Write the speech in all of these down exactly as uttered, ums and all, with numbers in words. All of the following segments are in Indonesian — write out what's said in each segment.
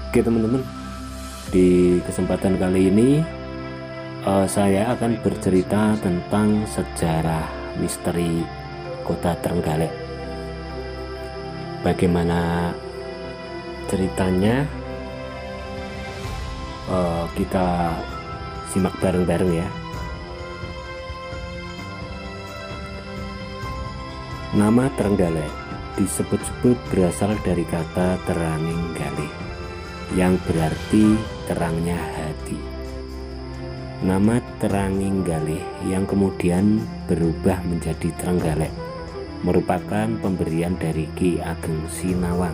Oke teman-teman, di kesempatan kali ini uh, saya akan bercerita tentang sejarah misteri kota Trenggalek. Bagaimana ceritanya, uh, kita simak bareng-bareng ya. Nama Trenggalek disebut-sebut berasal dari kata teranging galih, yang berarti terangnya hati. Nama teranging galih yang kemudian berubah menjadi Trenggalek merupakan pemberian dari Ki Ageng Sinawang.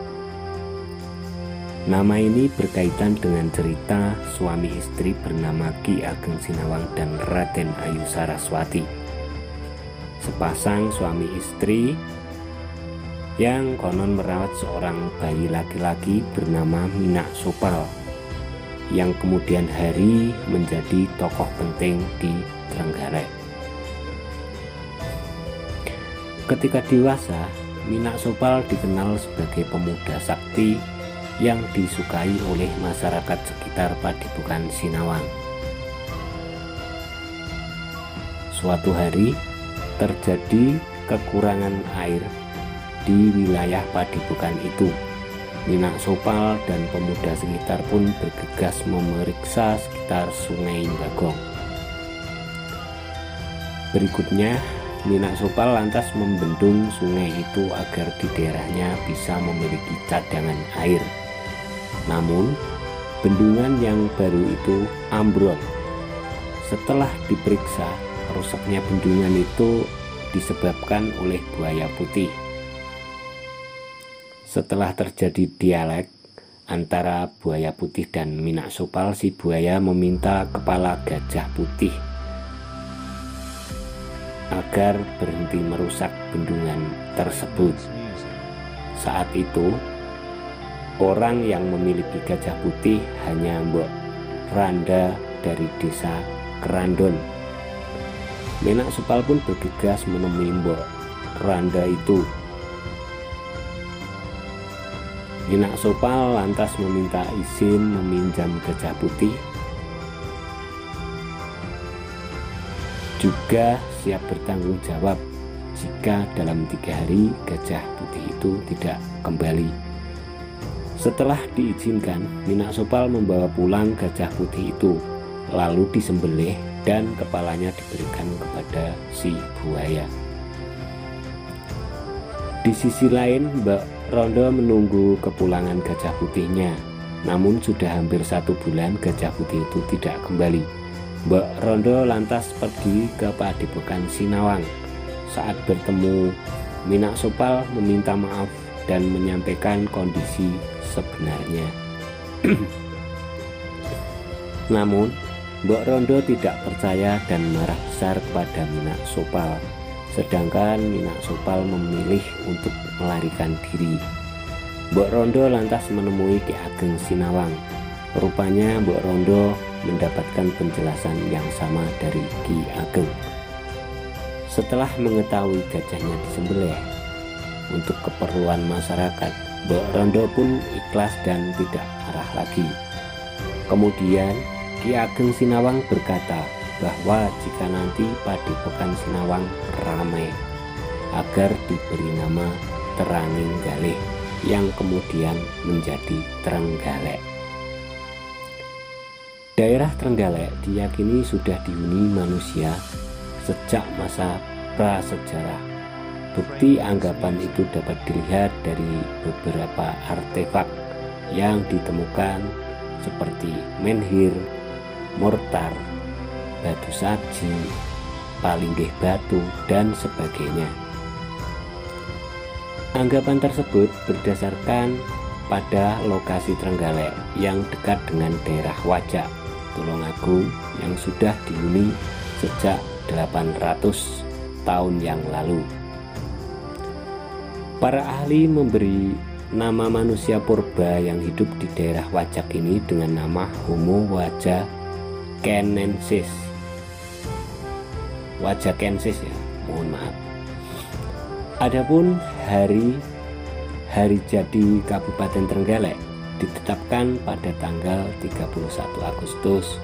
Nama ini berkaitan dengan cerita suami istri bernama Ki Ageng Sinawang dan Raden Ayu Saraswati, sepasang suami istri yang konon merawat seorang bayi laki-laki bernama Minak Sopal, yang kemudian hari menjadi tokoh penting di Trenggalek. Ketika dewasa, Minak Sopal dikenal sebagai pemuda sakti yang disukai oleh masyarakat sekitar Padepokan Sinawang. Suatu hari terjadi kekurangan air di wilayah Padepokan itu. Minak Sopal dan pemuda sekitar pun bergegas memeriksa sekitar Sungai Bagong. Berikutnya, Minak Sopal lantas membendung sungai itu agar di daerahnya bisa memiliki cadangan air. Namun, bendungan yang baru itu ambrol. Setelah diperiksa, rusaknya bendungan itu disebabkan oleh buaya putih. Setelah terjadi dialek antara buaya putih dan Minak Sopal, si buaya meminta kepala gajah putih agar berhenti merusak bendungan tersebut. Saat itu, orang yang memiliki gajah putih hanya Mbok Randa dari desa Kerandon. Minak Sopal pun bergegas menemui Mbok Randa itu. Minak Sopal lantas meminta izin meminjam gajah putih, juga siap bertanggung jawab jika dalam tiga hari gajah putih itu tidak kembali. Setelah diizinkan, Minak Sopal membawa pulang gajah putih itu, lalu disembelih dan kepalanya diberikan kepada si buaya. Di sisi lain, Mbak Rondo menunggu kepulangan gajah putihnya. Namun sudah hampir satu bulan gajah putih itu tidak kembali. Mbak Rondo lantas pergi ke Padepokan Sinawang. Saat bertemu, Minak Sopal meminta maaf dan menyampaikan kondisi sebenarnya. Namun, Mbak Rondo tidak percaya dan marah besar kepada Minak Sopal. Sedangkan Minak Sopal memilih untuk melarikan diri. Mbok Rondo lantas menemui Ki Ageng Sinawang. Rupanya Mbok Rondo mendapatkan penjelasan yang sama dari Ki Ageng. Setelah mengetahui gajahnya disembelih untuk keperluan masyarakat, Mbok Rondo pun ikhlas dan tidak marah lagi. Kemudian Ki Ageng Sinawang berkata bahwa jika nanti Padepokan Sinawang ramai, agar diberi nama Teranging Galih, yang kemudian menjadi Trenggalek. Daerah Trenggalek diyakini sudah dihuni manusia sejak masa prasejarah. Bukti anggapan itu dapat dilihat dari beberapa artefak yang ditemukan seperti menhir, mortar, batu saji, palinggih batu, dan sebagainya. Anggapan tersebut berdasarkan pada lokasi Trenggalek yang dekat dengan daerah Wajak, Tulungagung, yang sudah dihuni sejak delapan ratus tahun yang lalu. Para ahli memberi nama manusia purba yang hidup di daerah Wajak ini dengan nama Homo wajakenensis. Wajakensis ya, mohon maaf. Adapun hari hari jadi Kabupaten Trenggalek ditetapkan pada tanggal tiga puluh satu Agustus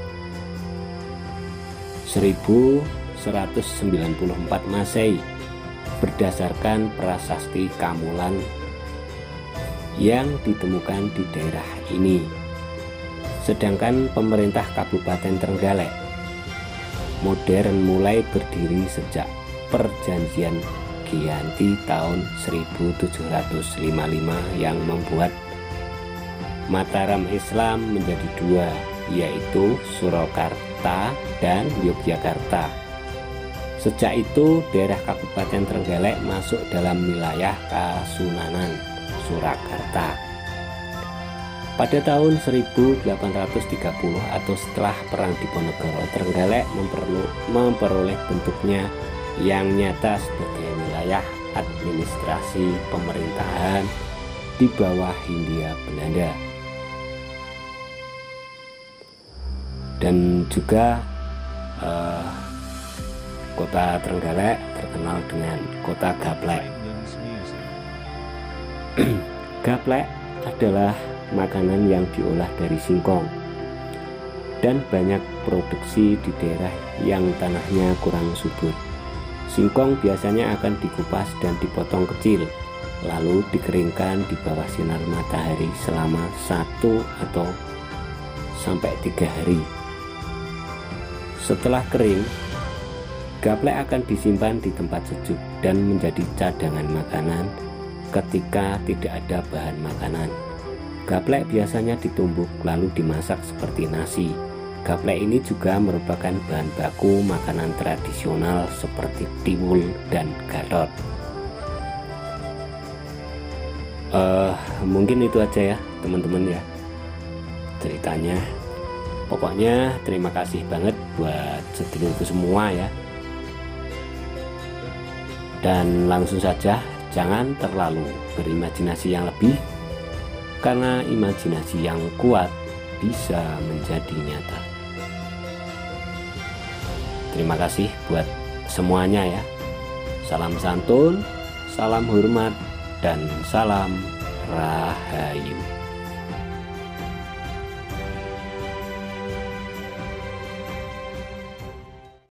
seribu seratus sembilan puluh empat Masehi berdasarkan prasasti Kamulan yang ditemukan di daerah ini. Sedangkan pemerintah Kabupaten Trenggalek modern mulai berdiri sejak Perjanjian Giyanti tahun seribu tujuh ratus lima puluh lima yang membuat Mataram Islam menjadi dua, yaitu Surakarta dan Yogyakarta. Sejak itu daerah Kabupaten Trenggalek masuk dalam wilayah Kasunanan Surakarta. Pada tahun seribu delapan ratus tiga puluh atau setelah Perang Diponegoro, Trenggalek memperoleh bentuknya yang nyata sebagai wilayah administrasi pemerintahan di bawah Hindia Belanda. Dan juga eh, kota Trenggalek terkenal dengan kota gaplek. Gaplek adalah makanan yang diolah dari singkong dan banyak produksi di daerah yang tanahnya kurang subur. Singkong biasanya akan dikupas dan dipotong kecil, lalu dikeringkan di bawah sinar matahari selama satu atau sampai tiga hari. Setelah kering, gaplek akan disimpan di tempat sejuk dan menjadi cadangan makanan ketika tidak ada bahan makanan. Gaplek biasanya ditumbuk lalu dimasak seperti nasi. Gaplek ini juga merupakan bahan baku makanan tradisional seperti tiwul dan gatot. Uh, mungkin itu aja ya teman-teman ya ceritanya. Pokoknya terima kasih banget buat sedulurku semua ya. Dan langsung saja, jangan terlalu berimajinasi yang lebih, karena imajinasi yang kuat bisa menjadi nyata. Terima kasih buat semuanya ya. Salam santun, salam hormat, dan salam rahayu.